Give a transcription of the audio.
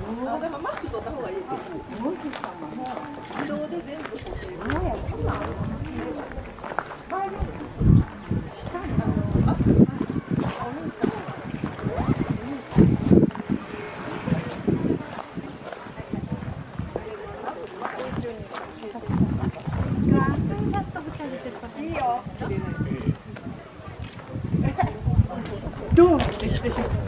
だからマスク取った方がいい。自動で全部固定。いいよ。どう？